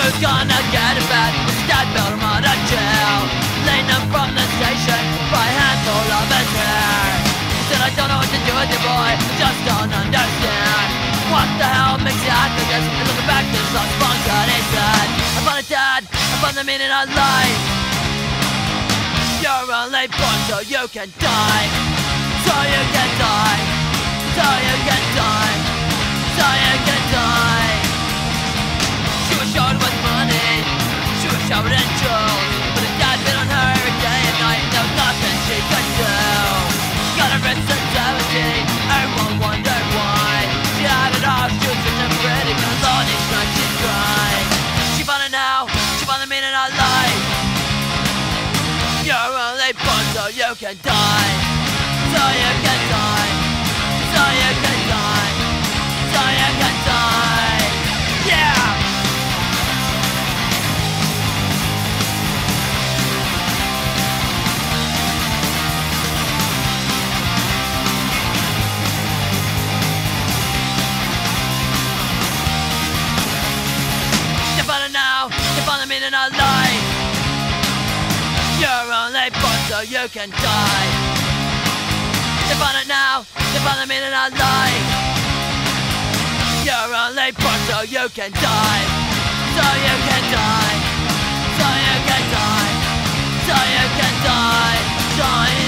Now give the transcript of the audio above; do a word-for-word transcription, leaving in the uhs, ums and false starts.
Who's gonna get it back? His dad built him out of jail, leaned him from the station by a handful of his hair. He said, I don't know what to do with you, boy, I just don't understand. What the hell makes you act like this? And looking back, this lost spunk that he said, I found a dad, I found the meaning of life. You're only born so you can die, so you can die, so you can die, so you can die. She was short with money, she was short in jewels, but her dad bit on her every day and night, there was nothing she could do. She got a rich sensitivity, everyone wondered why. She had it all, she was such a pretty, but alone each night she'd cry. She found it now, she found the meaning of life. You're only born so you can die, so you can die, so you can die, so you can die. Yeah! You found it now, you found the meaning of life. You're only born so you can die. You found it now, you found the meaning of life. You're only born so you can die, so you can die, so you can die, so you can die, so you